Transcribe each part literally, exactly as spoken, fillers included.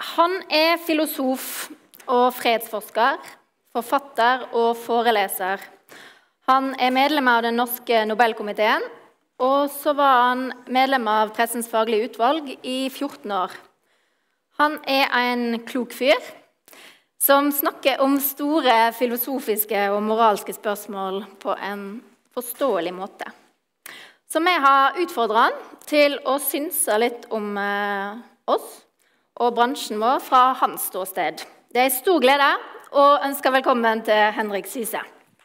Han er filosof og fredsforsker, forfatter og foreleser. Han er medlem av den norske Nobelkomiteen, og så var han medlem av Pressens faglige utvalg i fjorten år. Han er en klok fyr, som snakker om store filosofiske og moralske spørsmål på en forståelig måte. Så vi har utfordret han til å synse litt om eh, oss og bransjen vår fra hans ståsted. Det er en stor glede, og ønsker velkommen til Henrik Syse.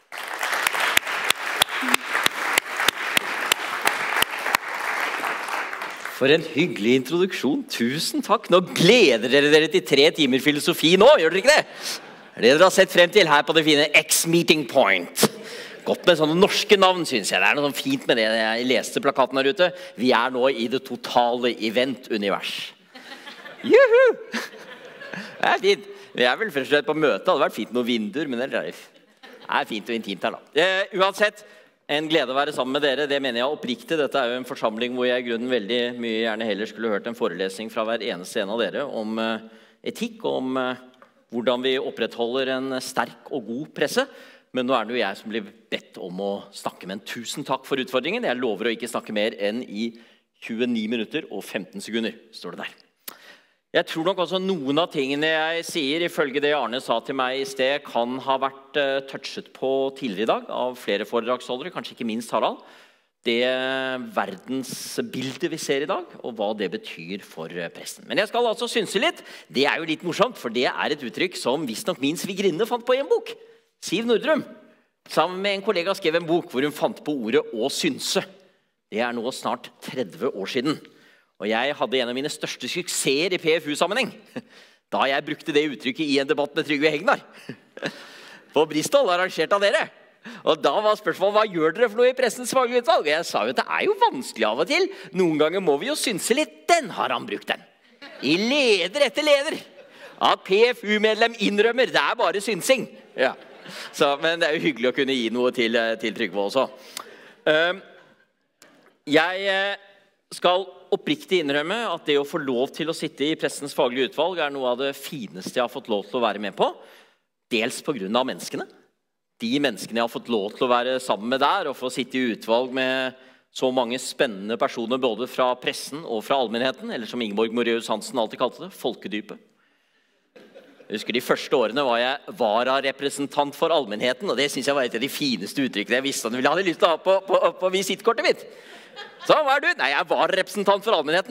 For en hyggelig introduksjon. Tusen takk. Nå gleder dere dere til tre timer filosofi nå, gjør dere ikke det? Det er det dere har sett frem til her på det fine X-Meeting Point. Godt med sånne norske navn, synes jeg. Det er noe sånn fint med det. Jeg leste plakaten her ute. Vi er nå i det totale event-univers. Juhu! Det er fint. Vi er vel først og slett på møte. Det hadde vært fint noen vinduer, men det er fint og intimt her da. Eh, uansett, en glede å være sammen med dere, det mener jeg oppriktig. Dette er jo en forsamling hvor jeg i grunnen veldig mye gjerne heller skulle hørt en forelesning fra hver eneste en av dere om uh, etikk, om uh, hvordan vi opprettholder en sterk og god presse. Men nå er det jo jeg som blir bedt om å snakke, men tusen takk for utfordringen. Jeg lover å ikke snakke mer enn i tjueni minutter og femten sekunder, står det der. Jeg tror nok også noen av tingene jeg sier, ifølge det Arne sa til meg i sted, kan ha vært uh, touchet på tidligere i dag av flere foredragsholdere, kanskje ikke minst Harald. Det verdensbildet vi ser i dag, og hva det betyr for pressen. Men jeg skal altså synse litt. Det er jo litt morsomt, for det er et uttrykk som visst nok min svigerinne fant på i en bok. Siv Nordrum, sammen med en kollega, skrev en bok hvor hun fant på ordet å synse. Det er nå snart tretti år siden. Og jeg hadde en av mine største suksesser i P F U-sammenheng, da jeg brukte det uttrykket i en debatt med Trygve Hegnar. På Bristol, arrangert av dere. Og da var spørsmålet, hva gjør dere for noe i Pressens faglige utvalg? Og jeg sa jo at det er jo vanskelig av og til. Noen ganger må vi jo synse litt. Den har han brukt den. I leder etter leder. At P F U-medlem innrømmer, det er bare synsing. Ja. Så, men det er jo hyggelig å kunne gi noe til, til Trygve også. Uh, jeg skal oppriktig innrømme at det å få lov til å sitte i Pressens faglige utvalg er noe av det fineste jeg har fått lov til å være med på. Dels på grunn av menneskene. De menneskene jeg har fått lov til å være sammen med der, og få sitte i utvalg med så mange spennende personer, både fra pressen og fra allmennheten, eller som Ingeborg Moreus Hansen alltid kalte det, folkedypet. Jeg husker de første årene var jeg vararepresentant for allmennheten, og det synes jeg var et av de fineste uttrykkene jeg visste at jeg hadde lyst til å ha på, på, på visitkortet mitt. Så hva er du? Nei, jeg var representant for allmennheten.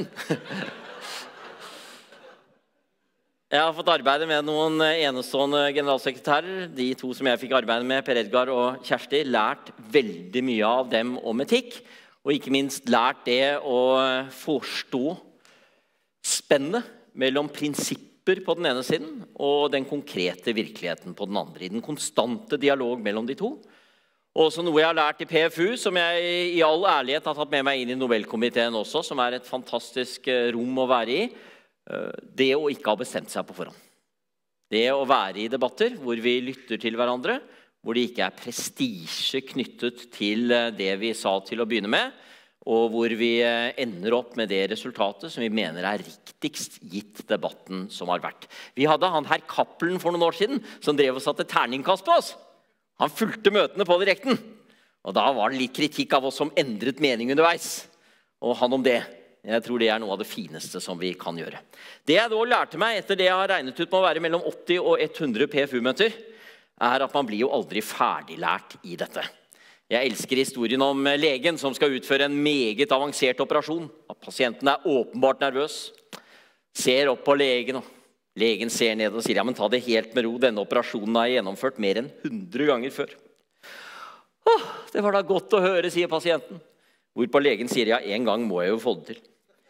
Jeg har fått arbeide med noen enestående generalsekretærer. De to som jeg fikk arbeide med, Per Edgar og Kjersti, lært veldig mye av dem om etikk. Og ikke minst lært det å forstå spennet mellom prinsipper på den ene siden og den konkrete virkeligheten på den andre. I den konstante dialog mellom de to. Og også noe jeg har lært i P F U, som jeg i all ærlighet har tatt med meg inn i Nobelkomiteen også, som er et fantastisk rom å være i. Det å ikke ha bestemt seg på forhånd. Det å være i debatter hvor vi lytter til hverandre, hvor det ikke er prestisje knyttet til det vi sa til å begynne med, og hvor vi ender opp med det resultatet som vi mener er riktigst gitt debatten som har vært. Vi hadde han her Cappelen for noen år siden, som drev og satte terningkast på oss. Han fulgte møtene på direkten, og da var det litt kritikk av oss som endret mening underveis. Og han om det. Jeg tror det er noe av det fineste som vi kan gjøre. Det jeg da lærte meg etter det jeg har regnet ut med å være mellom åtti og hundre P F U-møter, er at man blir jo aldri ferdiglært i dette. Jeg elsker historien om legen som skal utføre en meget avansert operasjon. At pasienten er åpenbart nervøs, ser opp på legen, og legen ser ned og sier, ja, men ta det helt med ro, denne operasjonen har jeg gjennomført mer enn hundre ganger før. Åh, det var da godt å høre, sier pasienten. Hvorpå legen sier, ja, en gang må jeg jo få det til.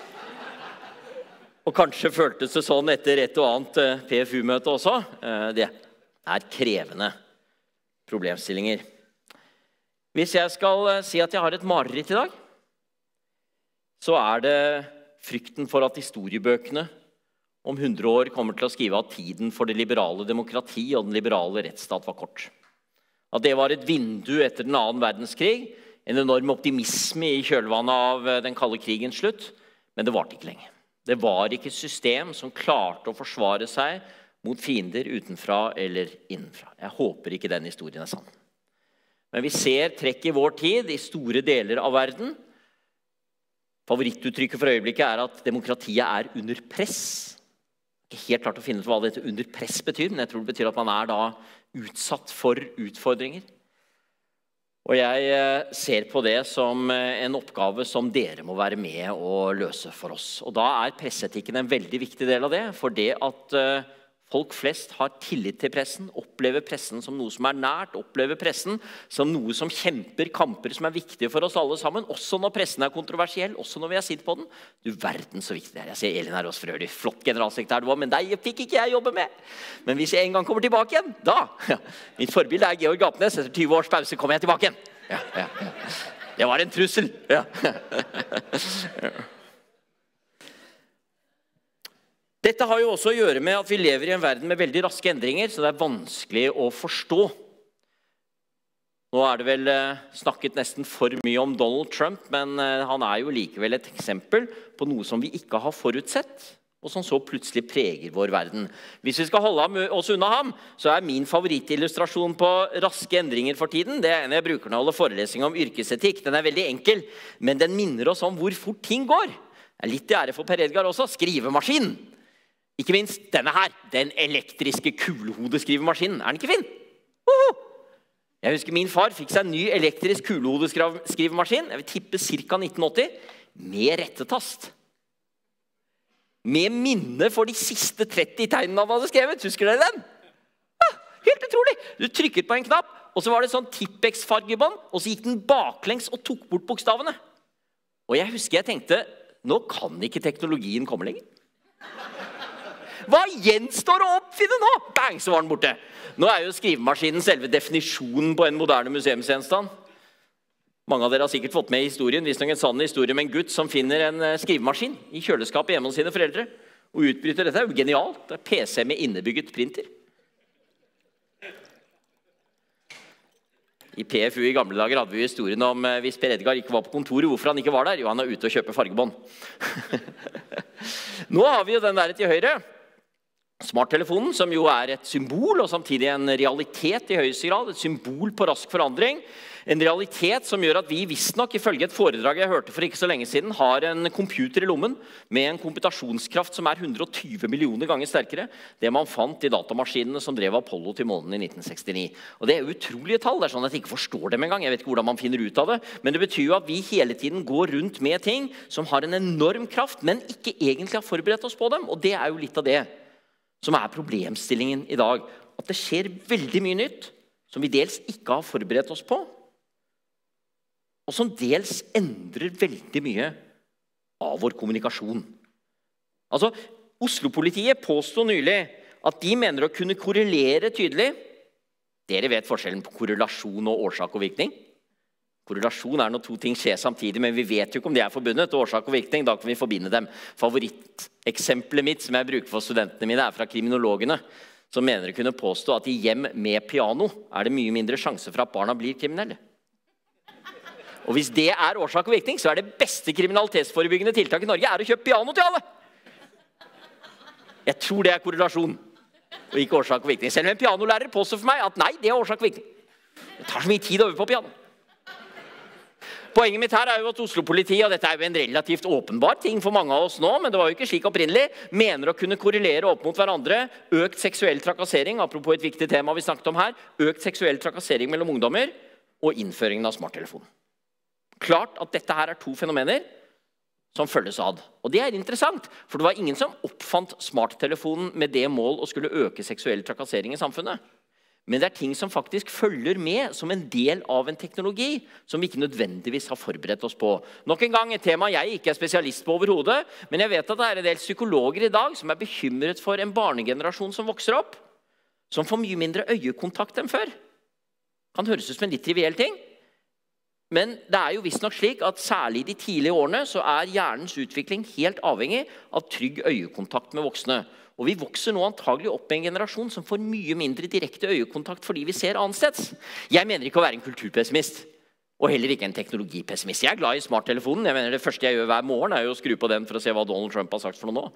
Og kanskje føltes det sånn etter et og annet P F U-møte også. Det er krevende problemstillinger. Hvis jeg skal si at jeg har et mareritt i dag, så er det frykten for at historiebøkene om hundre år kommer til å skrive at tiden for det liberale demokrati og den liberale rettsstat var kort. At det var et vindu etter den annen verdenskrig, en enorm optimisme i kjølvannet av den kalde krigens slutt, men det varte ikke lenge. Det var ikke et system som klarte å forsvare seg mot fiender utenfra eller innenfra. Jeg håper ikke den historien er sann. Men vi ser trekk i vår tid i store deler av verden. Favorittuttrykket for øyeblikket er at demokratiet er under press. Jeg har ikke helt klart å finne ut hva dette under press betyr, men jeg tror det betyr at man er da utsatt for utfordringer. Og jeg ser på det som en oppgave som dere må være med og løse for oss. Og da er presseetikken en veldig viktig del av det, for det at folk flest har tillit til pressen, opplever pressen som noe som er nært, opplever pressen som noe som kjemper kamper som er viktige for oss alle sammen, også når pressen er kontroversiell, også når vi har sitt på den. Du verden så viktig det er. Jeg ser Elin her også for øvrig, flott generalsekretær du var, men deg fikk ikke jeg jobbe med. Men hvis jeg en gang kommer tilbake igjen, da, ja, mitt forbilde er Georg Apnes, etter tyve års pause kommer jeg tilbake igjen. Ja, ja, ja. Det var en trussel. Ja. Dette har jo også å gjøre med at vi lever i en verden med veldig raske endringer, så det er vanskelig å forstå. Nå er det vel snakket nesten for mye om Donald Trump, men han er jo likevel et eksempel på noe som vi ikke har forutsett, og som så plutselig preger vår verden. Hvis vi skal holde oss unna ham, så er min favorittillustrasjon på raske endringer for tiden, det er en jeg bruker når jeg holder forelesning om yrkesetikk. Den er veldig enkel, men den minner oss om hvor fort ting går. Det er litt i ære for Per Edgar også, skrivemaskinen. Ikke minst denne her, den elektriske kulehodeskrivemaskinen. Er den ikke fin? Uhuh! Jeg husker min far fikk seg en ny elektrisk kulehodeskrivemaskin, jeg vil tippe ca. nitten åtti, med rettetast. Med minne for de siste tretti tegnene han hadde skrevet. Husker dere den? Ja, helt utrolig. Du trykket på en knapp, og så var det sånn Tippex-fargebånd, og så gikk den baklengs og tok bort bokstavene. Og jeg husker jeg tenkte, nå kan ikke teknologien komme lenger. Hva gjenstår å oppfinne nå? Bang, så var den borte. Nå er jo skrivemaskinen selve definisjonen på en moderne museumsgjenstand. Mange av dere har sikkert fått med i historien, hvis noen en sann historie med en gutt som finner en skrivemaskin i kjøleskapet hjemme hos sine foreldre, og utbryter dette. Det er jo genialt. Det er P C med innebygget printer. I P F U i gamle dager hadde vi historien om hvis Per Edgar ikke var på kontoret, hvorfor han ikke var der? Jo, han er ute og kjøper fargebånd. Nå har vi jo den der til høyre. Smarttelefonen, som jo er et symbol, og samtidig en realitet i høyeste grad, et symbol på rask forandring. En realitet som gjør at vi visstnok, ifølge et foredrag jeg hørte for ikke så lenge siden, har en computer i lommen med en komputasjonskraft som er hundre og tyve millioner ganger sterkere. Det man fant i datamaskinene som drev Apollo til månen i nitten sekstini. Og det er utrolige tall, det er sånn at jeg ikke forstår dem engang. Jeg vet ikke hvordan man finner ut av det, men det betyr jo at vi hele tiden går rundt med ting som har en enorm kraft, men ikke egentlig har forberedt oss på dem, og det er jo litt av det som er problemstillingen i dag. At det skjer veldig mye nytt som vi dels ikke har forberedt oss på, og som dels endrer veldig mye av vår kommunikasjon. Altså, Oslo-politiet påstod nylig at de mener å kunne korrelere tydelig. Dere vet forskjellen på korrelasjon og årsak og virkning. Korrelasjon er når to ting skjer samtidig, men vi vet jo ikke om de er forbundet. Årsak og virkning, da kan vi forbinde dem. Favoritteksempelet mitt som jeg bruker for studentene mine er fra kriminologene, som mener å kunne påstå at i hjem med piano er det mye mindre sjanse for at barna blir kriminelle. Og hvis det er årsak og virkning, så er det beste kriminalitetsforebyggende tiltak i Norge er å kjøpe piano til alle. Jeg tror det er korrelasjon, og ikke årsak og virkning. Selv om en pianolærer påstår for meg at nei, det er årsak og virkning. Det tar så mye tid over på piano. Poenget mitt her er jo at Oslo-politiet, og dette er jo en relativt åpenbar ting for mange av oss nå, men det var jo ikke slik opprinnelig, mener å kunne korrelere opp mot hverandre økt seksuell trakassering, apropos et viktig tema vi snakket om her, økt seksuell trakassering mellom ungdommer og innføringen av smarttelefonen. Klart at dette her er to fenomener som følges ad. Og det er interessant, for det var ingen som oppfant smarttelefonen med det mål å skulle øke seksuell trakassering i samfunnet. Men det er ting som faktisk følger med som en del av en teknologi som vi ikke nødvendigvis har forberedt oss på. Nok en gang et tema jeg ikke er spesialist på overhodet, men jeg vet at det er en del psykologer i dag som er bekymret for en barnegenerasjon som vokser opp, som får mye mindre øyekontakt enn før. Kan høres ut som en litt triviell ting, men det er jo visstnok slik at særlig i de tidlige årene så er hjernens utvikling helt avhengig av trygg øyekontakt med voksne. Og vi vokser nå antagelig opp med en generasjon som får mye mindre direkte øyekontakt fordi vi ser annetsteds. Jeg mener ikke å være en kulturpessimist. Og heller ikke en teknologipessimist. Jeg er glad i smarttelefonen. Jeg mener Det første jeg gjør hver morgen er jo å skru på den for å se hva Donald Trump har sagt for noe nå.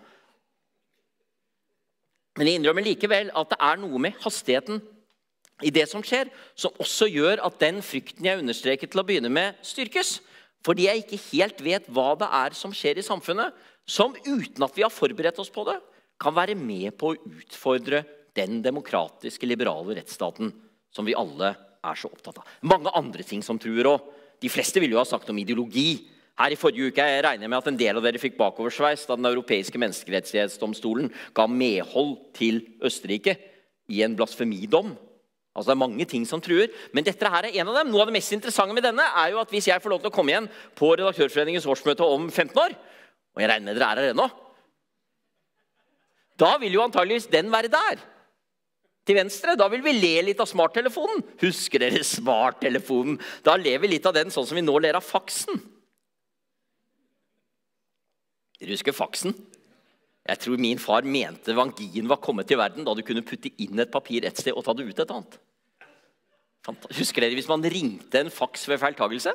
Men jeg innrømmer likevel at det er noe med hastigheten i det som skjer, som også gjør at den frykten jeg understreker til å begynne med, styrkes. Fordi jeg ikke helt vet hva det er som skjer i samfunnet, som uten at vi har forberedt oss på det, kan være med på å utfordre den demokratiske, liberale rettsstaten som vi alle er så opptatt av. Mange andre ting som truer også. De fleste vil jo ha sagt om ideologi. Her i forrige uke jeg regner med at en del av dere fikk bakoversveis da den europeiske menneskerettighetsdomstolen ga medhold til Østerrike i en blasfemidom. Altså det er mange ting som truer, men dette her er en av dem. Noe av det mest interessante med denne er jo at hvis jeg får lov til å komme igjen på Redaktørforeningens årsmøte om femten år, og jeg regner med dere er her ennå, da vil jo antageligvis den være der. Til venstre, da vil vi le litt av smarttelefonen. Husker dere smarttelefonen? Da ler vi litt av den sånn som vi nå ler av faksen. Dere husker faksen? Jeg tror min far mente vangien var kommet til verden da du kunne putte inn et papir et sted og ta det ut et annet. Husker dere hvis man ringte en faks ved feiltagelse?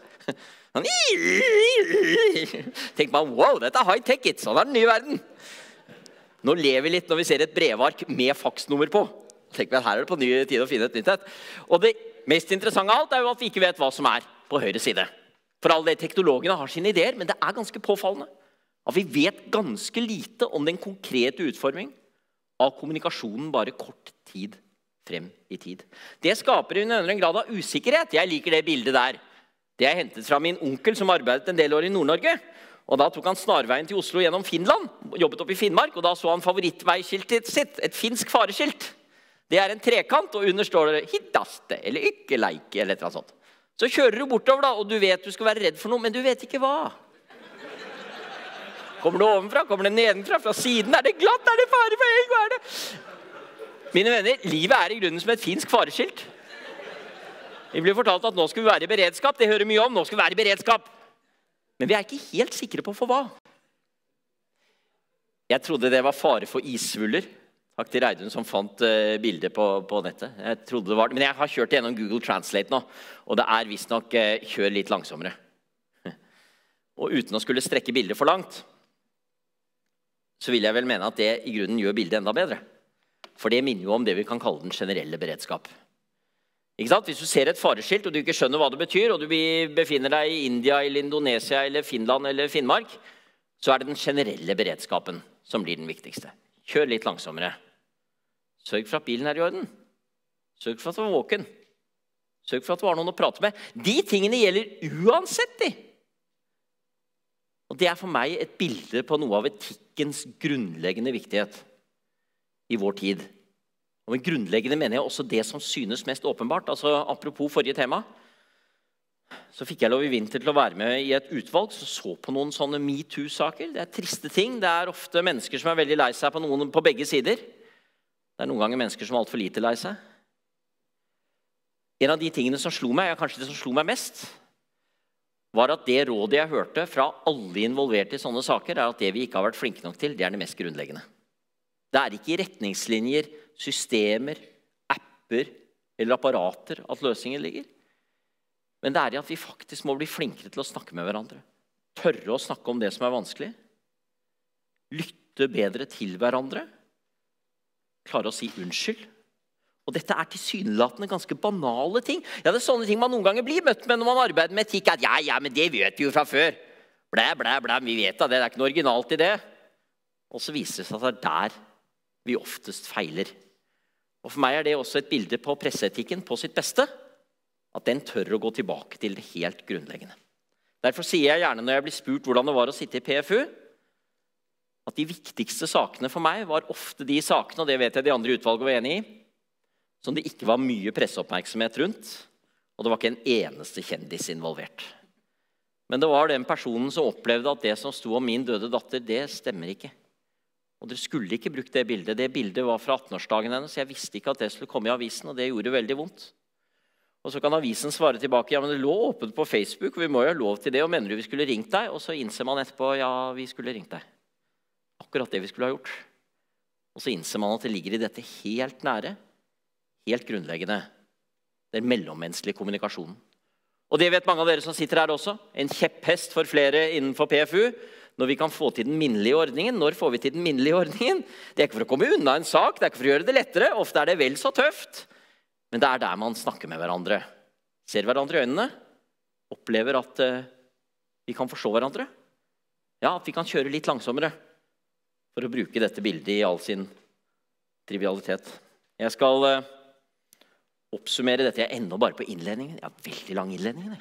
Tenk man, wow, dette er high-tech, it. Sånn er den nye verden. Nå ler vi litt når vi ser et brevark med faksnummer på. Tenk meg, her er det på ny tid å finne et nytt et. Og det mest interessante av alt er jo at vi ikke vet hva som er på høyre side. For alle de teknologene har sine ideer, men det er ganske påfallende. At vi vet ganske lite om den konkrete utforming av kommunikasjonen bare kort tid frem i tid. Det skaper en en grad av usikkerhet. Jeg liker det bildet der. Det er hentet fra min onkel som arbeidet en del år i Nord-Norge. Og da tok han snarveien til Oslo gjennom Finland, jobbet opp i Finnmark, og da så han favorittveikiltet sitt, et finsk fareskilt. Det er en trekant, og under står det «hittaste» eller «ikke leike» eller et eller annet sånt. Så kjører du bortover da, og du vet du skal være redd for noe, men du vet ikke hva. Kommer det ovenfra? Kommer det nedenfra? Fra siden? Er det glatt? Er det fare for elg? Hva er det? Mine venner, livet er i grunnen som et finsk fareskilt. Vi blir fortalt at nå skal vi være i beredskap. Det hører mye om. Nå skal vi være i beredskap. Men vi er ikke helt sikre på for hva. Jeg trodde det var fare for isvuller. Takk til Reidun som fant uh, bildet på, på nettet. Jeg trodde det var, men jeg har kjørt gjennom Google Translate nå, og det er visst nok uh, kjør litt langsommere. Og uten å skulle strekke bildet for langt, så vil jeg vel mene at det i grunnen gjør bildet enda bedre. For det minner jo om det vi kan kalle den generelle beredskap. Ikke sant? Hvis du ser et fareskilt, og du ikke skjønner hva det betyr, og du befinner deg i India, eller Indonesia, eller Finland, eller Finnmark, så er det den generelle beredskapen som blir den viktigste. Kjør litt langsommere. Sørg for at bilen er i orden. Sørg for at du er våken. Sørg for at du har noen å prate med. De tingene gjelder uansett de. Og det er for meg et bilde på noe av etikkens grunnleggende viktighet i vår tid. Og med grunnleggende mener jeg også det som synes mest åpenbart. Altså, apropos forrige tema, så fikk jeg lov i vinter til å være med i et utvalg som så på noen sånne MeToo-saker. Det er triste ting. Det er ofte mennesker som er veldig lei seg på, noen, på begge sider. Det er noen ganger mennesker som er alt for lite lei seg. En av de tingene som slo meg, ja, kanskje det som slo meg mest, var at det rådet jeg hørte fra alle involverte i sånne saker, er at det vi ikke har vært flinke nok til, det er det mest grunnleggende. Det er ikke i retningslinjer, systemer, apper eller apparater at løsningen ligger. Men det er i at vi faktisk må bli flinkere til å snakke med hverandre. Tørre å snakke om det som er vanskelig. Lytte bedre til hverandre. Klare å si unnskyld. Og dette er tilsynelatende ganske banale ting. Ja, det er sånne ting man noen ganger blir møtt med når man arbeider med etikk. At ja, ja, men det vet vi jo fra før. Blæ, blæ, blæ, vi vet da det. Det er ikke noe originalt i det. Og så viser det seg at det er der vi oftest feiler. Og for meg er det også et bilde på presseetikken på sitt beste. At den tør å gå tilbake til det helt grunnleggende. Derfor sier jeg gjerne når jeg blir spurt hvordan det var å sitte i P F U, at de viktigste sakene for meg var ofte de sakene, og det vet jeg de andre utvalgene var enige i, som det ikke var mye presseoppmerksomhet rundt, og det var ikke en eneste kjendis involvert. Men det var den personen som opplevde at det som sto om min døde datter, det stemmer ikke. Og dere skulle ikke brukt det bildet. Det bildet var fra atten-årsdagen hennes, så jeg visste ikke at det skulle komme i avisen, og det gjorde veldig vondt. Og så kan avisen svare tilbake, ja, men det lå åpent på Facebook, og vi må jo ha lov til det, og mener du vi skulle ringt deg? Og så innser man etterpå, ja, vi skulle ringt deg. Akkurat det vi skulle ha gjort. Og så innser man at det ligger i dette helt nære, helt grunnleggende, den mellommenneskelige kommunikasjonen. Og det vet mange av dere som sitter her også. En kjepphest for flere innenfor P F U. Når vi kan få til den minnelige ordningen. Når får vi til den minnelige ordningen? Det er ikke for å komme unna en sak, det er ikke for å gjøre det lettere. Ofte er det vel så tøft. Men det er der man snakker med hverandre. Ser hverandre i øynene. Opplever at uh, vi kan forstå hverandre. Ja, at vi kan kjøre litt langsommere. For å bruke dette bildet i all sin trivialitet. Jeg skal uh, oppsummere dette. Jeg er enda bare på innledningen. Jeg har veldig lang innledning.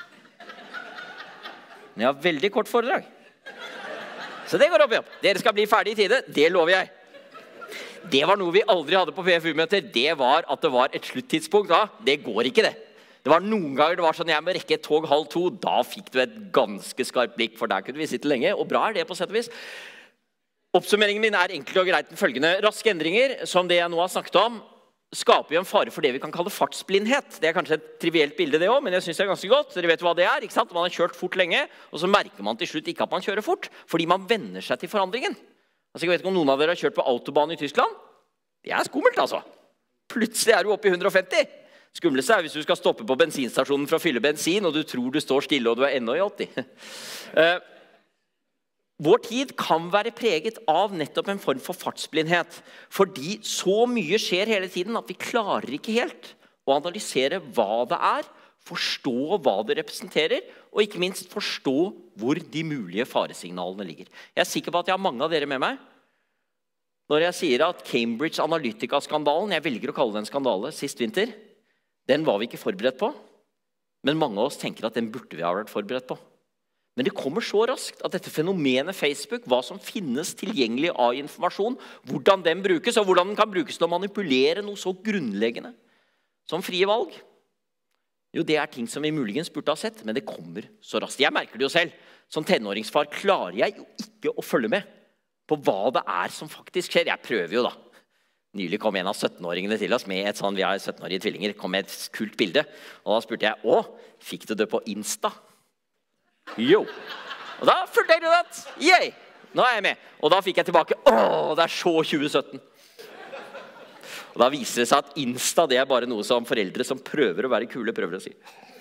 Men jeg har veldig kort foredrag. Så det går opp i opp. Dere skal bli ferdig i tide. Det lover jeg. Det var noe vi aldri hadde på P F U-møter. Det var at det var et sluttidspunkt. Da. Det går ikke det. Det var noen ganger det var sånn, jeg må rekke et tog halv to. Da fikk du et ganske skarpt blikk, for der kunne vi sitte lenge. Og bra er det på sett og vis. Oppsummeringen min er enkelt og greit den følgende. Raske endringer, som det jeg nå har snakket om, skaper jo en fare for det vi kan kalle fartsblindhet. Det er kanskje et trivielt bilde det også, men jeg synes det er ganske godt. Dere vet hva det er, ikke sant? Man har kjørt fort lenge, og så merker man til slutt ikke at man kjører fort, fordi man venner seg til forandringen. Altså, jeg vet ikke om noen av dere har kjørt på autobahn i Tyskland. Det er skummelt, altså. Plutselig er du oppe i hundre og femti. Skumleste er hvis du skal stoppe på bensinstasjonen for å fylle bensin, og du tror du står stille, og du er enda i åtti. Uh, vår tid kan være preget av nettopp en form for fartsblindhet, fordi så mye skjer hele tiden at vi klarer ikke helt å analysere hva det er, forstå hva det representerer, og ikke minst forstå hvor de mulige faresignalene ligger. Jeg er sikker på at jeg har mange av dere med meg. Når jeg sier at Cambridge Analytica-skandalen, jeg velger å kalle det en skandale, sist vinter, den var vi ikke forberedt på, men mange av oss tenker at den burde vi ha vært forberedt på. Men det kommer så raskt at dette fenomenet Facebook, hva som finnes tilgjengelig av informasjon, hvordan den brukes, og hvordan den kan brukes til å manipulere noe så grunnleggende som frie valg, jo, det er ting som vi muligens burde ha sett, men det kommer så raskt. Jeg merker det jo selv. Som tenåringsfar klarer jeg jo ikke å følge med på hva det er som faktisk skjer. Jeg prøver jo da. Nylig kom en av syttenåringene til oss med et sånn, vi har syttenårige tvillinger, kom med et kult bilde. Og da spurte jeg, å, fikk du det på Insta? Jo. Og da fulgte jeg det. Yay! Nå er jeg med. Og da fikk jeg tilbake, å, det er så tjue sytten. Og da viser det seg at Insta, det er bare noe som foreldre som prøver å være kule, prøver å si.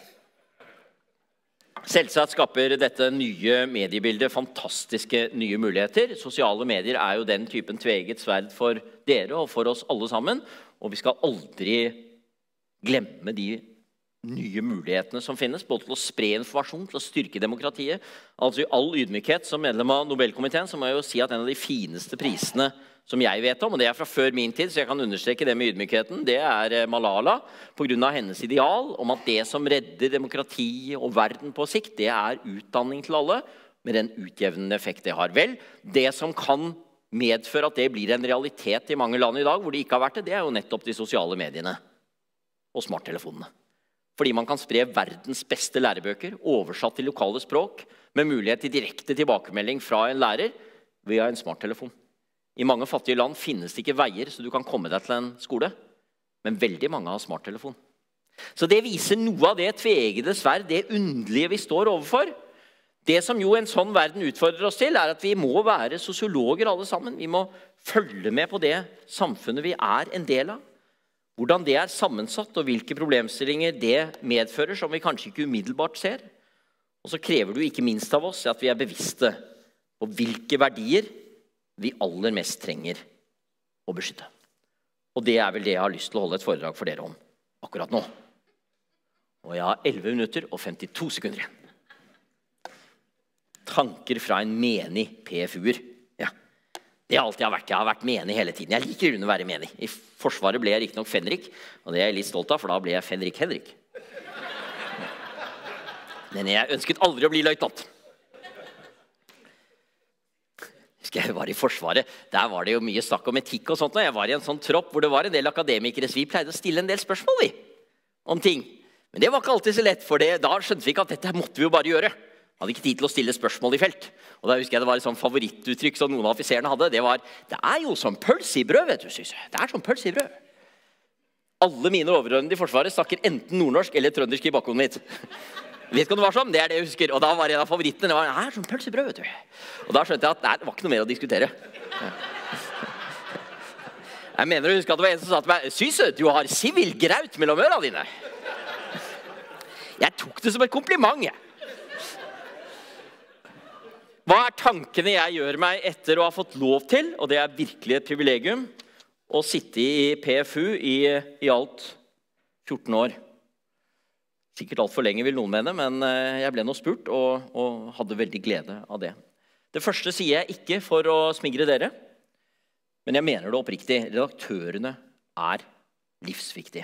Selvsagt skaper dette nye mediebildet fantastiske nye muligheter. Sosiale medier er jo den typen tveget sverd for dere og for oss alle sammen. Og vi skal aldri glemme de nye mulighetene som finnes, både til å spre informasjon, til å styrke demokratiet. Altså i all ydmykhet som medlem av Nobelkomiteen, så må jeg jo si at en av de fineste prisene som jeg vet om, og det er fra før min tid, så jeg kan understreke det med ydmykheten, det er Malala, på grunn av hennes ideal om at det som redder demokrati og verden på sikt, det er utdanning til alle, med den utjevnende effekt det har. Vel, det som kan medføre at det blir en realitet i mange land i dag, hvor det ikke har vært det, det er jo nettopp de sosiale mediene og smarttelefonene. Fordi man kan spre verdens beste lærebøker, oversatt til lokale språk, med mulighet til direkte tilbakemelding fra en lærer via en smarttelefon. I mange fattige land finnes det ikke veier, så du kan komme deg til en skole. Men veldig mange har smarttelefon. Så det viser noe av det tvegede sverd, det underlige vi står overfor. Det som jo en sånn verden utfordrer oss til, er at vi må være sosiologer alle sammen. Vi må følge med på det samfunnet vi er en del av. Hvordan det er sammensatt, og hvilke problemstillinger det medfører, som vi kanskje ikke umiddelbart ser. Og så krever du ikke minst av oss at vi er bevisste på hvilke verdier vi aller mest trenger å beskytte. Og det er vel det jeg har lyst til å holde et foredrag for dere om akkurat nå. Og jeg har elleve minutter og femtito sekunder igjen. Tanker fra en menig P F U-er. Ja, det er alt jeg har vært. Jeg har vært menig hele tiden. Jeg liker å være menig. I Forsvaret ble jeg riktig nok Fenrik, og det er jeg litt stolt av, for da ble jeg Fenrik Henrik. Men jeg ønsket aldri å bli løytnant. Jeg var i Forsvaret, der var det jo mye snakk om etikk og sånt, og jeg var i en sånn tropp hvor det var en del akademikere, så vi pleide å stille en del spørsmål vi, om ting. Men det var ikke alltid så lett, for det, da skjønte vi ikke at dette måtte vi jo bare gjøre. Vi hadde ikke tid til å stille spørsmål i felt. Og da husker jeg det var et sånn favorittuttrykk som noen av offiserene hadde, det var, det er jo som pølse i brød, vet du, synes jeg. Det er som pølse i brød. Alle mine overordnede i Forsvaret snakker enten nordnorsk eller trøndersk i bakgrunnen mitt. Vet ikke om det var sånn? Det er det jeg husker. Og da var en av favorittene, det var, det er som pølse i brød, vet du. Og da skjønte jeg at nei, det var ikke noe mer å diskutere. Jeg mener å huske at det var en som sa til meg, Syse, du har sivil graut mellom ørene dine. Jeg tok det som et kompliment, jeg. Hva er tankene jeg gjør meg etter å ha fått lov til, og det er virkelig et privilegium, å sitte i P F U i, i alt fjorten år. Sikkert alt for lenge vil noen mene, men jeg ble nå spurt og, og hadde veldig glede av det. Det første sier jeg ikke for å smigre dere, men jeg mener det oppriktig. Redaktørene er livsviktige.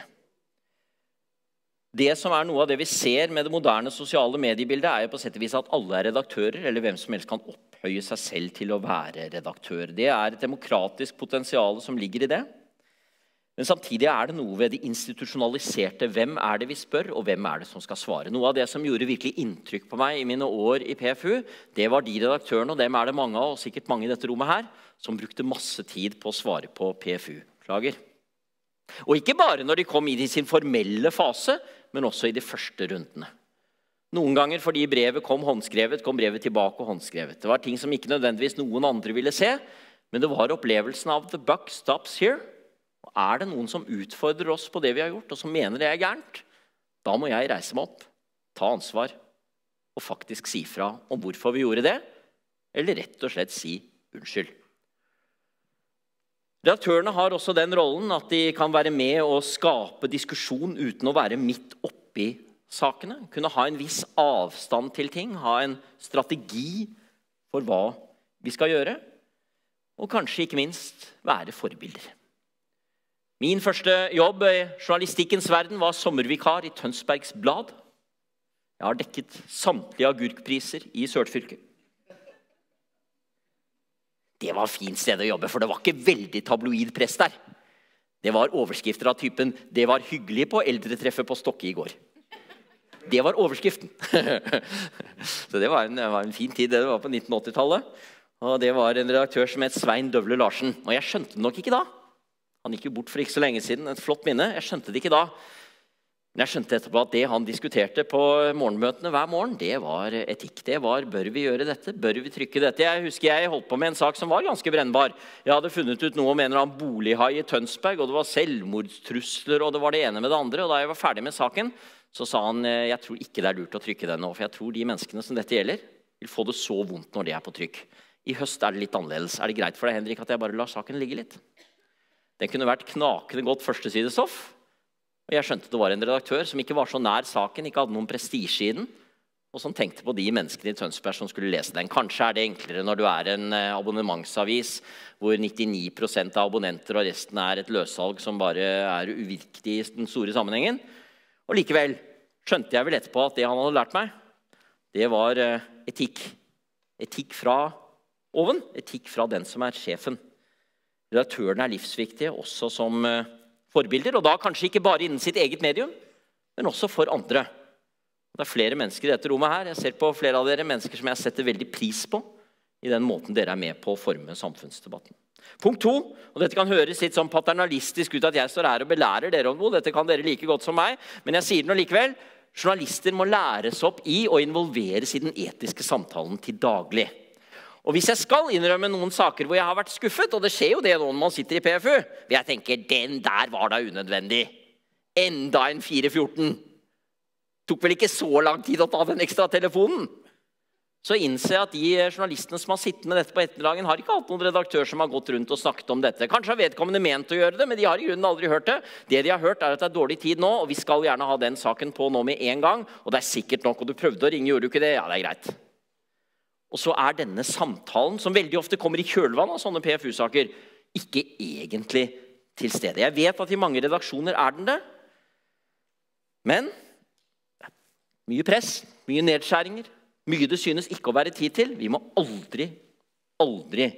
Det som er noe av det vi ser med det moderne sosiale mediebildet, er jo på sett og vis at alle er redaktører, eller hvem som helst kan opphøye seg selv til å være redaktør. Det er et demokratisk potensial som ligger i det. Men samtidig er det noe ved det institusjonaliserte. Hvem er det vi spør, og hvem er det som skal svare? Noe av det som gjorde virkelig inntrykk på meg i mine år i P F U, det var de redaktørene, og dem er det mange av, og sikkert mange i dette rommet her, som brukte masse tid på å svare på P F U-klager. Og ikke bare når de kom inn i sin formelle fase, men også i de første rundene. Noen ganger fordi brevet kom håndskrevet, kom brevet tilbake og håndskrevet. Det var ting som ikke nødvendigvis noen andre ville se, men det var opplevelsen av the buck stops here. Og er det noen som utfordrer oss på det vi har gjort, og som mener det er gærent, da må jeg reise meg opp, ta ansvar og faktisk si fra om hvorfor vi gjorde det, eller rett og slett si unnskyld. Redaktørene har også den rollen at de kan være med og skape diskusjon uten å være midt oppi sakene. Kunne ha en viss avstand til ting, ha en strategi for hva vi skal gjøre, og kanskje ikke minst være forbilder. Min første jobb i journalistikkens verden var sommervikar i Tønsbergs Blad. Jeg har dekket samtlige agurkpriser i Sørfylket. Det var et fint sted å jobbe, for det var ikke veldig tabloid press der. Det var overskrifter av typen «Det var hyggelig på eldretreffet på Stokke i går». Det var overskriften. Så det var en, det var en fin tid, det var på nitten åtti-tallet. Og det var en redaktør som het Svein Døvle Larsen. Og jeg skjønte det nok ikke da. Han gikk jo bort for ikke så lenge siden, et flott minne. Jeg skjønte det ikke da. Men jeg skjønte etterpå at det han diskuterte på morgenmøtene hver morgen, det var etikk. Det var, bør vi gjøre dette? Bør vi trykke dette? Jeg husker jeg holdt på med en sak som var ganske brennbar. Jeg hadde funnet ut noe om en eller annen bolighai i Tønsberg, og det var selvmordstrusler, og det var det ene med det andre. Og da jeg var ferdig med saken, så sa han, jeg tror ikke det er lurt å trykke den nå, for jeg tror de menneskene som dette gjelder, vil få det så vondt når det er på trykk. I høst er det litt annerledes. Er det greit for deg, Henrik, at jeg bare lar saken ligge litt? Den kunne vært knakende godt førstesidestoff. Og jeg skjønte det var en redaktør som ikke var så nær saken, ikke hadde noen prestisje i den, og som tenkte på de menneskene i Tønsberg som skulle lese den. Kanskje er det enklere når du er en abonnementsavis, hvor nittini prosent av abonnenter og resten er et løssalg som bare er uvirkelig i den store sammenhengen. Og likevel skjønte jeg vel etterpå at det han hadde lært meg, det var etikk. Etikk fra oven, etikk fra den som er sjefen. Redaktørene er livsviktige også som forbilder, og da kanskje ikke bare innen sitt eget medium, men også for andre. Det er flere mennesker i dette rommet her. Jeg ser på flere av dere mennesker som jeg setter veldig pris på i den måten dere er med på å forme samfunnsdebatten. Punkt to, og dette kan høres litt sånn paternalistisk ut at jeg står her og belærer dere om noe. Dette kan dere like godt som meg, men jeg sier det nå likevel. Journalister må læres opp i og involveres i den etiske samtalen til daglig. Og hvis jeg skal innrømme noen saker hvor jeg har vært skuffet, og det skjer jo det nå når man sitter i P F U, vil jeg tenke, den der var da unødvendig. Enda en fire fjorten. Tok vel ikke så lang tid å ta den ekstra telefonen. Så innser jeg at de journalistene som har sittet med dette på ettermiddagen, har ikke hatt noen redaktør som har gått rundt og snakket om dette. Kanskje har vedkommende ment å gjøre det, men de har i grunnen aldri hørt det. Det de har hørt er at det er dårlig tid nå, og vi skal gjerne ha den saken på nå med en gang, og det er sikkert nok, og du prøvde å ringe, gjorde du ikke det? Ja, det er greit. Og så er denne samtalen, som veldig ofte kommer i kjølvann av sånne P F U-saker, ikke egentlig til stede. Jeg vet at i mange redaksjoner er den det, men mye press, mye nedskjæringer, mye det synes ikke å være tid til. Vi må aldri, aldri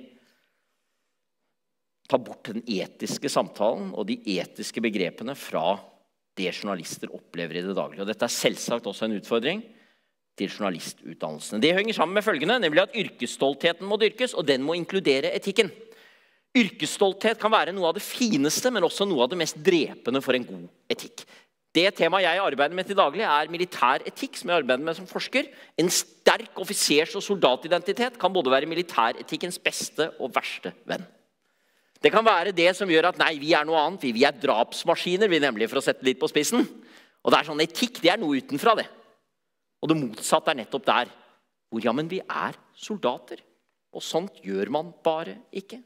ta bort den etiske samtalen og de etiske begrepene fra det journalister opplever i det daglige. Og dette er selvsagt også en utfordring til journalistutdannelsene. Det henger sammen med følgende, nemlig at yrkesstoltheten må dyrkes, og den må inkludere etikken. Yrkesstolthet kan være noe av det fineste, men også noe av det mest drepende for en god etikk. Det temaet jeg arbeider med til daglig er militær etikk, som jeg arbeider med som forsker. En sterk offisers- og soldatidentitet kan både være militæretikkens beste og verste venn. Det kan være det som gjør at nei, vi er noe annet, vi er drapsmaskiner, vi nemlig for å sette litt på spissen. Og det er sånn etikk, det er noe utenfra det. Og det motsatte er nettopp der, hvor ja, men vi er soldater, og sånt gjør man bare ikke.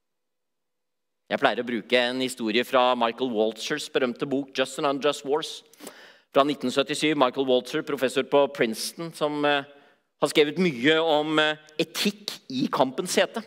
Jeg pleier å bruke en historie fra Michael Walzers berømte bok Just and Unjust Wars fra nitten syttisju. Michael Walzer, professor på Princeton, som uh, har skrevet mye om uh, etikk i kampens hete.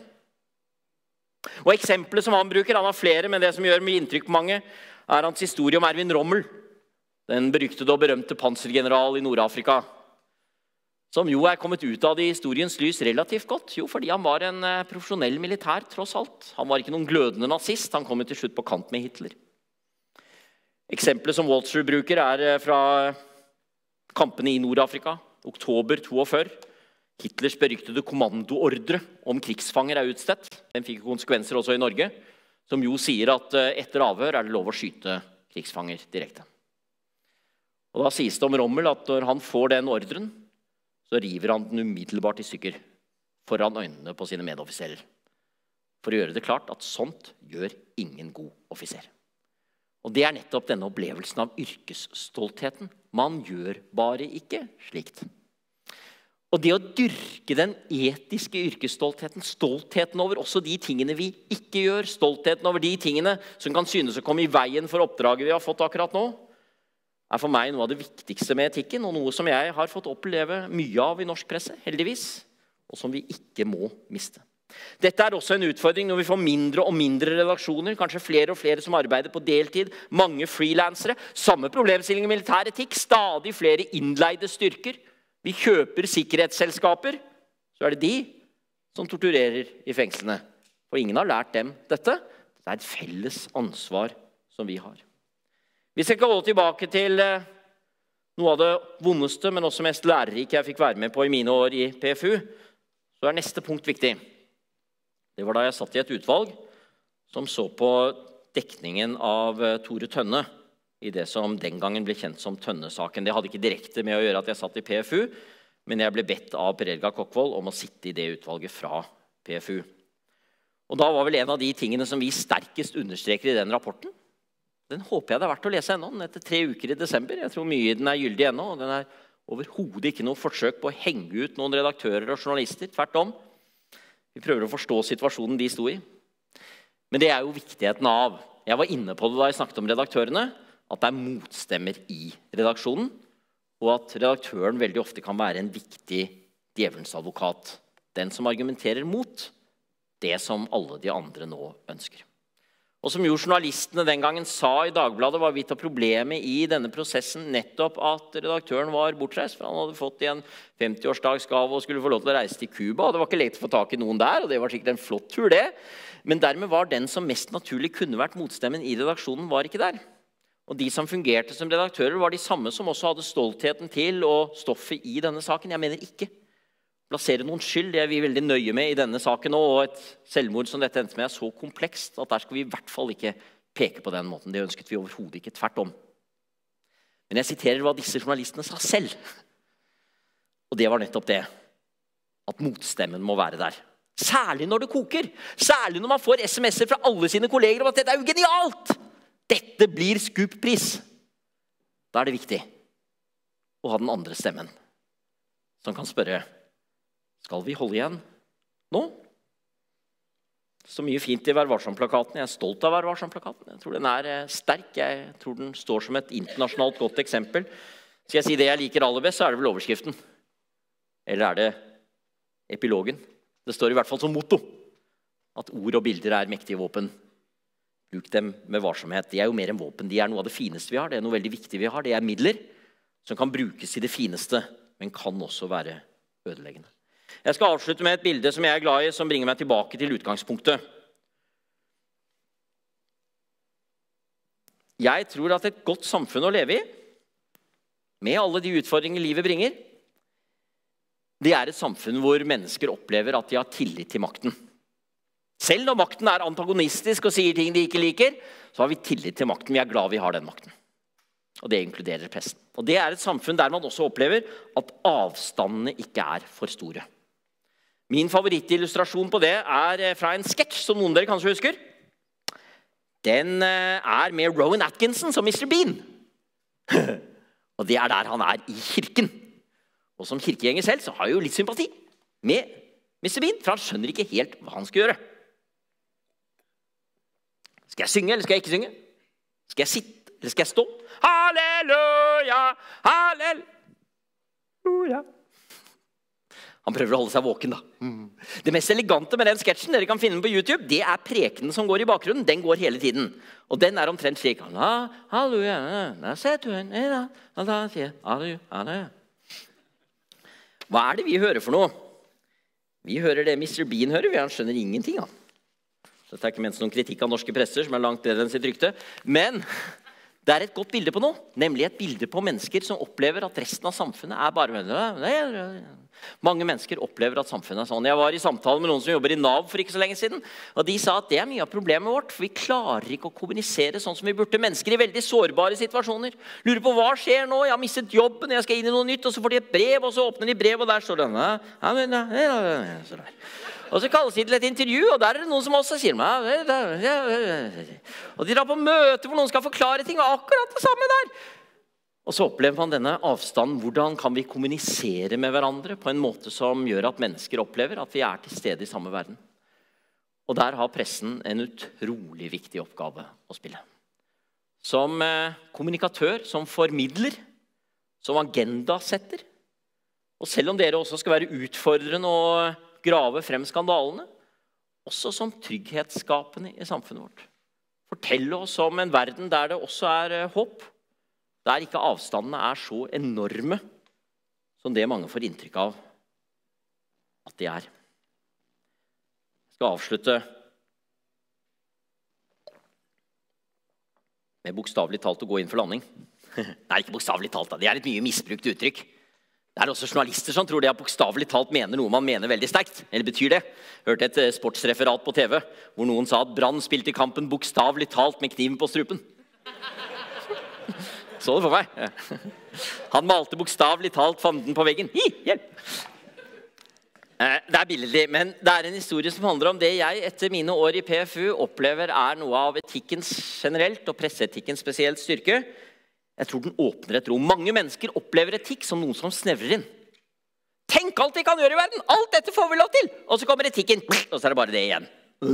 Og eksempelet som han bruker, han har flere, men det som gjør mye inntrykk på mange, er hans historie om Erwin Rommel, den beryktede og berømte pansergeneral i Nord-Afrika, som jo er kommet ut av det i historiens lys relativt godt, jo fordi han var en uh, profesjonell militær tross alt. Han var ikke noen glødende nazist, han kom til slutt på kant med Hitler. Eksempelet som Walzer bruker er uh, fra kampene i Nord-Afrika, oktober førtito. Hitlers beryktede kommandoordre om krigsfanger er utstedt. Den fikk konsekvenser også i Norge, som jo sier at uh, etter avhør er det lov å skyte krigsfanger direkte. Og da sies det om Rommel at når han får den ordren, så river han den umiddelbart i stykker foran øynene på sine medoffiserer. For å gjøre det klart at sånt gjør ingen god offiser. Og det er nettopp denne opplevelsen av yrkesstoltheten. Man gjør bare ikke slikt. Og det å dyrke den etiske yrkesstoltheten, stoltheten over også de tingene vi ikke gjør, stoltheten over de tingene som kan synes å komme i veien for oppdraget vi har fått akkurat nå, er for meg noe av det viktigste med etikken, og noe som jeg har fått oppleve mye av i norsk presse, heldigvis, og som vi ikke må miste. Dette er også en utfordring når vi får mindre og mindre redaksjoner, kanskje flere og flere som arbeider på deltid, mange freelancere, samme problemstilling i militær etikk, stadig flere innleide styrker. Vi kjøper sikkerhetsselskaper, så er det de som torturerer i fengslene. For ingen har lært dem dette. Det er et felles ansvar som vi har. Vi skal gå tilbake til noe av det vondeste, men også mest lærerike jeg fikk være med på i mine år i P F U. Så er neste punkt viktig. Det var da jeg satt i et utvalg som så på dekningen av Tore Tønne i det som den gangen ble kjent som Tønne-saken. Det hadde ikke direkte med å gjøre at jeg satt i P F U, men jeg ble bedt av Per Edgar Kokkvold om å sitte i det utvalget fra P F U. Og da var vel en av de tingene som vi sterkest understreker i den rapporten. Den håper jeg det er verdt å lese ennå, den etter tre uker i desember. Jeg tror mye den er gyldig ennå, og den er overhodet ikke noe forsøk på å henge ut noen redaktører og journalister. Tvert om. Vi prøver å forstå situasjonen de sto i. Men det er jo viktigheten av, jeg var inne på det da jeg snakket om redaktørene, at det er motstemmer i redaksjonen, og at redaktøren veldig ofte kan være en viktig djevelens advokat. Den som argumenterer mot det som alle de andre nå ønsker. Og som jo journalistene den gangen sa i Dagbladet, var vidt av problemet i denne prosessen nettopp at redaktøren var bortreist, for han hadde fått i en femtiårsdagsgave og skulle få lov til å reise til Cuba, og det var ikke lett å få tak i noen der, og det var sikkert en flott tur det. Men dermed var den som mest naturlig kunne vært motstemmen i redaksjonen, var ikke der. Og de som fungerte som redaktører var de samme som også hadde stoltheten til og stoffet i denne saken. Jeg mener ikke plassere noen skyld, det er vi veldig nøye med i denne saken også, og et selvmord som dette endte med er så komplekst at der skal vi i hvert fall ikke peke på den måten. Det ønsket vi overhodet ikke, tvert om. Men jeg siterer hva disse journalistene sa selv. Og det var nettopp det, at motstemmen må være der. Særlig når det koker, særlig når man får sms'er fra alle sine kolleger om at dette er jo genialt! Dette blir skuppris. Da er det viktig å ha den andre stemmen, som kan spørre, skal vi holde igjen nå? Så mye fint i Vær varsom-plakaten. Jeg er stolt av Vær varsom-plakaten. Jeg tror den er sterk. Jeg tror den står som et internasjonalt godt eksempel. Skal jeg si det jeg liker aller best, så er det vel overskriften. Eller er det epilogen? Det står i hvert fall som motto. At ord og bilder er mektige våpen. Bruk dem med varsomhet. De er jo mer enn våpen. De er noe av det fineste vi har. Det er noe veldig viktig vi har. Det er midler som kan brukes i det fineste, men kan også være ødeleggende. Jeg skal avslutte med et bilde som jeg er glad i, som bringer meg tilbake til utgangspunktet. Jeg tror at et godt samfunn å leve i, med alle de utfordringer livet bringer, det er et samfunn hvor mennesker opplever at de har tillit til makten. Selv når makten er antagonistisk og sier ting de ikke liker, så har vi tillit til makten. Vi er glad vi har den makten. Og det inkluderer pressen. Og det er et samfunn der man også opplever at avstandene ikke er for store. Min favorittillustrasjon på det er fra en sketsj som noen av dere kanskje husker. Den er med Rowan Atkinson som mister Bean. Og det er der han er i kirken. Og som kirkegjenger selv så har jeg jo litt sympati med mister Bean, for han skjønner ikke helt hva han skal gjøre. Skal jeg synge, eller skal jeg ikke synge? Skal jeg sitte, eller skal jeg stå? Halleluja, halleluja. Han prøver å holde seg våken da. Det mest elegante med den sketsjen dere kan finne på YouTube, det er prekenen som går i bakgrunnen. Den går hele tiden. Og den er omtrent slik. Halleluja, halleluja. Hva er det vi hører for noe? Vi hører det mister Bean hører, han skjønner ingenting. Han. Dette er ikke ment noen kritikk av norske presser, som er langt bedre enn sitt rykte. Men det er et godt bilde på noe, nemlig et bilde på mennesker som opplever at resten av samfunnet er bare... Mange mennesker opplever at samfunnet er sånn. Jeg var i samtale med noen som jobber i Nav for ikke så lenge siden, og de sa at det er mye av problemet vårt, for vi klarer ikke å kommunisere sånn som vi burde. Mennesker i veldig sårbare situasjoner. Lurer på hva skjer nå? Jeg har mistet jobben, jeg skal inn i noe nytt, og så får de et brev, og så åpner de brev, og der står det. Og så kalles de til et intervju, og der er det noen som også sier meg. Og de drar på møte hvor noen skal forklare ting, og akkurat det samme der. Og så opplever man denne avstanden. Hvordan kan vi kommunisere med hverandre på en måte som gjør at mennesker opplever at vi er til stede i samme verden? Og der har pressen en utrolig viktig oppgave å spille. Som kommunikatør, som formidler, som agendasetter. Og selv om dere også skal være utfordrende og grave frem skandalene, også som trygghetsskapende i samfunnet vårt. Fortelle oss om en verden der det også er håp, der ikke avstandene er så enorme som det mange får inntrykk av at de er. Jeg skal avslutte med bokstavelig talt å gå inn for landing. Nei, ikke bokstavelig talt, det er et mye misbrukt uttrykk. Det er også journalister som tror det at bokstavelig talt mener noe man mener veldig sterkt. Eller betyr det? Jeg hørte et sportsreferat på T V, hvor noen sa at Brann spilte i kampen bokstavelig talt med kniven på strupen. Så det for meg. Han malte bokstavelig talt fanden på veggen. Hi, hjelp! Det er billedlig, men det er en historie som handler om det jeg etter mine år i P F U opplever er noe av etikkens generelt, og presseetikkens spesielt styrke. Jeg tror den åpner et rom. Mange mennesker opplever etikk som noe som snevrer inn. Tenk alt de kan gjøre i verden! Alt dette får vi lov til! Og så kommer etikken, og så er det bare det igjen.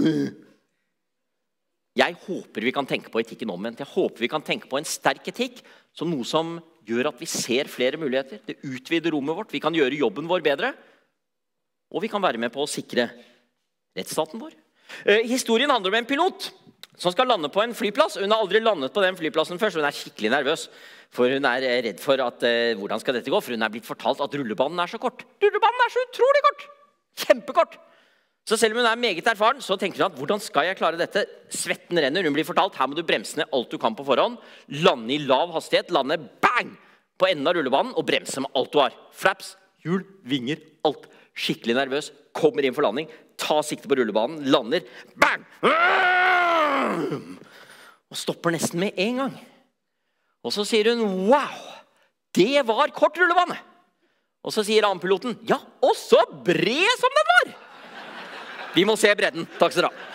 Jeg håper vi kan tenke på etikken omvendt. Jeg håper vi kan tenke på en sterk etikk som noe som gjør at vi ser flere muligheter. Det utvider rommet vårt. Vi kan gjøre jobben vår bedre. Og vi kan være med på å sikre rettsstaten vår. Eh, historien handler om en pilot som skal lande på en flyplass. Hun har aldri landet på den flyplassen før, så hun er skikkelig nervøs. For hun er redd for at, eh, hvordan skal dette gå? For hun er blitt fortalt at rullebanen er så kort. Rullebanen er så utrolig kort! Kjempekort! Så selv om hun er meget erfaren, så tenker hun at hvordan skal jeg klare dette? Svetten renner, hun blir fortalt, her må du bremse ned alt du kan på forhånd, lande i lav hastighet, lande bang på enden av rullebanen og bremse med alt du har. Flaps, hjul, vinger, alt. Skikkelig nervøs, kommer inn for landing, tar sikte på rullebanen, lander, bang! Og stopper nesten med en gang. Og så sier hun, wow, det var kort rullebane. Og så sier annenpiloten, ja, og så bred som den var! Vi må se bredden. Takk skal dere ha.